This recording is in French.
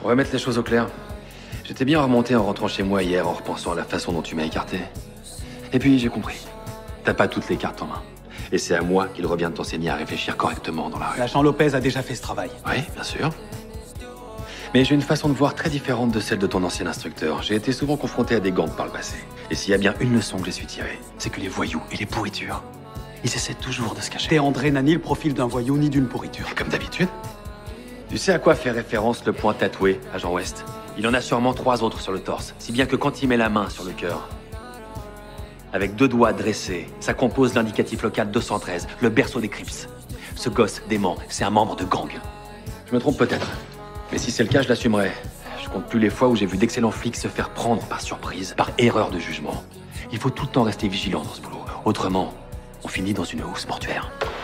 On va mettre les choses au clair. J'étais bien remonté en rentrant chez moi hier en repensant à la façon dont tu m'as écarté. Et puis j'ai compris. T'as pas toutes les cartes en main. Et c'est à moi qu'il revient de t'enseigner à réfléchir correctement dans la rue. L'agent Lopez a déjà fait ce travail. Oui, bien sûr. Mais j'ai une façon de voir très différente de celle de ton ancien instructeur. J'ai été souvent confronté à des gangs par le passé. Et s'il y a bien une leçon que j'ai su tirer, c'est que les voyous et les pourritures, ils essaient toujours de se cacher. T'es André n'a ni le profil d'un voyou ni d'une pourriture. Et comme d'habitude. Tu sais à quoi fait référence le point tatoué, agent West? Il en a sûrement 3 autres sur le torse, si bien que quand il met la main sur le cœur, avec 2 doigts dressés, ça compose l'indicatif local 213, le berceau des Crips. Ce gosse dément, c'est un membre de gang. Je me trompe peut-être, mais si c'est le cas, je l'assumerai. Je compte plus les fois où j'ai vu d'excellents flics se faire prendre par surprise, par erreur de jugement. Il faut tout le temps rester vigilant dans ce boulot. Autrement, on finit dans une housse mortuaire.